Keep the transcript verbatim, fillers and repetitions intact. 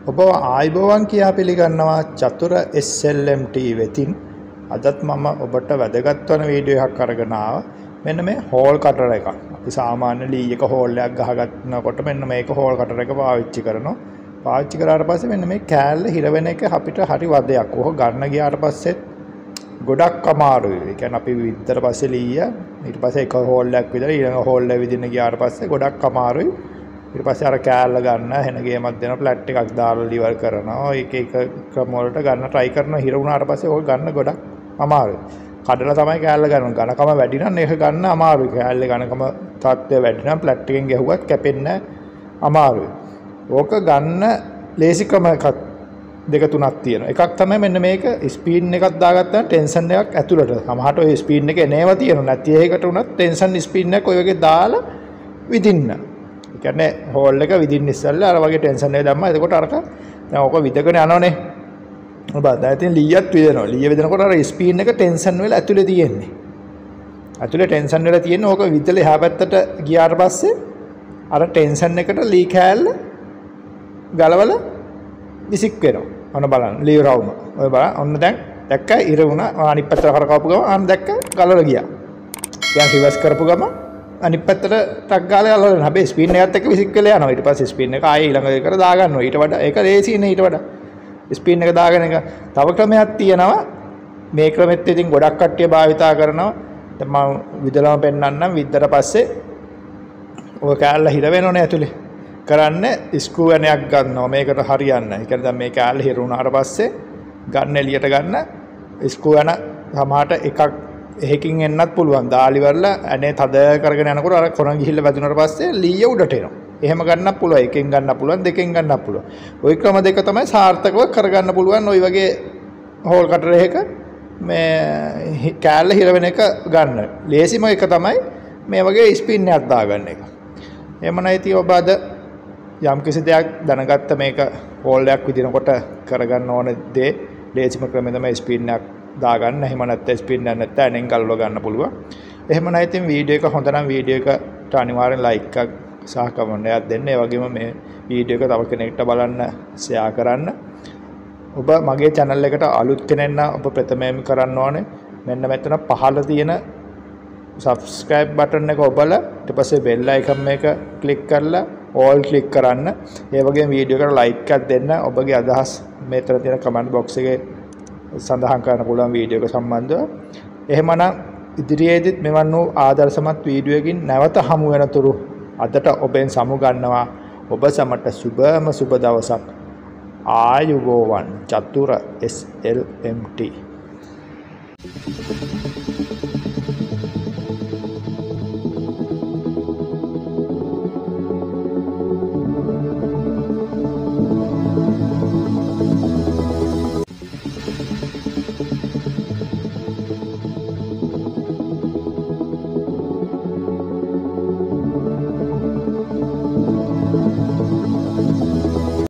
ඔබ ආයිබෝවන් කියා පිළිගන්නවා චතුර S L M T වෙතින් අදත් මම ඔබට වැදගත් වන වීඩියෝ එකක් අරගෙන ආවා. මෙන්න මේ හෝල් කටර් එකක්. අපි සාමාන්‍ය ලී එක හෝල් එකක් ගහගන්නකොට මෙන්න මේක හෝල් කටර් එක පාවිච්චි කරනවා. පාවිච්චි කරාට පස්සේ මෙන්න මේ කෑල්ල හිර වෙන එක අපිට හරි වදයක්. ඕක ගන්න ගියාට පස්සේ ගොඩක් අමාරුයි. ඒ කියන්නේ අපි විතර පස්සේ ලීය ඊට පස්සේ එක හෝල් එකක් විතර ඊළඟ හෝල් එක විදින්න ගියාට පස්සේ ගොඩක් අමාරුයි. ඊට පස්සේ අර කෑල්ල ගන්න වෙන ගේමක් දෙනවා ප්ලැට් එකක් දාලා ලිවර් කරනවා එක එක ක්‍රම වලට ගන්න try කරනවා හිර වුණාට පස්සේ ඕක ගන්න ගොඩක් අමාරුයි. කඩලා තමයි කෑල්ල ගන්න. ඝනකම වැඩි නම් ඒක ගන්න අමාරුයි. කෑල්ලේ ඝනකම තත්ත්වය වැඩි නම් ප්ලැට් එකෙන් ගැහුවත් කැපෙන්නේ අමාරුයි. ඕක ගන්න ලේසි ක්‍රම එකක් දෙක තුනක් තියෙනවා. එකක් තමයි මෙන්න මේක ස්පීඩ් එකක් දාගත්තා ටෙන්ෂන් එකක් ඇතුළට. සමහරට ඔය ස්පීඩ් එක එනේව තියෙනවා. නැති එකකට උනත් ටෙන්ෂන් ස්පීඩ් එක ඔය වගේ දාලා විදින්න. ඒ කියන්නේ හෝල් එක විදින්න ඉස්සෙල්ලා අර වගේ ටෙන්ෂන් එක දැම්මා. එතකොට අරක දැන් ඕක විදගෙන යනවනේ. ඔබ දැන් ඉතින් ලීයත් විදෙනවා. ලීය විදනකොට අර ස්පීඩ් එක ටෙන්ෂන් වෙලා ඇතුලේ තියෙන්නේ. ඇතුලේ ටෙන්ෂන් වෙලා තියෙන්නේ ඕක විදලා එහා පැත්තට ගියාට පස්සේ අර ටෙන්ෂන් එකට ලී කෑල්ල ගලවලා විසික් වෙනවා. ඔන්න බලන්න ලී රවුම. ඔය බලන්න ඔන්න දැන් දැක්ක ඉර වුණා. අනිත් පැත්තට කරකවපු ගම අන්න දැක්ක ගලවලා ගියා. දැන් රිවර්ස් කරපු ගම අනිත් පැත්තට ටක් ගාලා ගලවලා යනවා. හැබැයි ස්පීඩ් එකත් එක්ක විසික් වෙලා යනවා. ඊට පස්සේ ස්පීඩ් එක ආයේ ඊළඟ එකට දා ගන්නවා. ඊට වඩා ඒක ලේසියිනේ ඊට වඩා. ස්පීඩ් එක දාගෙන එක තව ක්‍රමයක් තියෙනවා. මේ ක්‍රමෙත් ඉතින් ගොඩක් කට්ටිය භාවිතා කරනවා. දැන් මම විදලම පෙන්නන්නම්. විද්දට පස්සේ ඔය කෑල්ල හිර වෙනෝනේ ඇතුලේ. කරන්නේ ස්ක්‍රූ එකක් ගන්නවා මේකට හරියන්නේ. ඒ කියන්නේ දැන් මේ කෑල්ල හිර වුණාට පස්සේ ගන්න එළියට ගන්න ස්ක්‍රූ එක සමහරට එකක් එහෙකින් එන්නත් පුළුවන්. දාලි වල අනේ තද කරගෙන යනකොට අර කොන ගිහිල්ලා වැදුනට පස්සේ ලීය උඩට එනවා. එහෙම ගන්නත් පුළුවන්. එකෙන් ගන්නත් පුළුවන් දෙකෙන් ගන්නත් පුළුවන්. ওই ක්‍රම දෙක තමයි සාර්ථකව කරගන්න පුළුවන්. ওই වගේ හෝල් කටර් එකක මේ කෑල්ල හිර වෙන එක ගන්න. ලේසිම එක තමයි මේ වගේ ස්පින් එකක් දාගන්න එක. එහෙම නැති ඔබ අද යම් කිසි දෙයක් දැනගත්ත මේක හෝල් එකක් විදිනකොට කරගන්න ඕන දේ ලේසිම ක්‍රමය තමයි ස්පින් එකක් දාගන්න. එහෙම නැත්නම් ස්පින් එකක් නැත්නම් ඇනෙන් ගලව ගන්න පුළුවන්. එහෙම නැත්නම් වීඩියෝ එක හොඳ නම් වීඩියෝ එකට අනිවාර්යෙන් ලයික් එකක් සහ කමෙන්ට් එකක් දෙන්න. ඒ වගේම මේ වීඩියෝ එක තව කෙනෙක්ට බලන්න ෂෙයා කරන්න. ඔබ මගේ channel එකට අලුත් කෙනෙක් නම් ඔබ ප්‍රථමයෙන් කරන්න ඕනේ මෙන්න මෙතන පහළ තියෙන subscribe button එක ඔබලා ඊට පස්සේ bell icon එක click කරලා all click කරන්න. ඒ වගේම වීඩියෝ එකට like එකක් දෙන්න. ඔබගේ අදහස් මෙතන තියෙන comment box එකේ සඳහන් කරන්න පුළුවන් වීඩියෝ එක සම්බන්ධව. එහෙමනම් ඉදිරියේදීත් මෙවන් වූ ආදර්ශමත් වීඩියෝ එකකින් නැවත හමු වෙනතුරු අදට ඔබෙන් සමු ගන්නවා. ඔබ සමට සුබම සුබ දවසක්. ආයුබෝවන් චතුර S L M T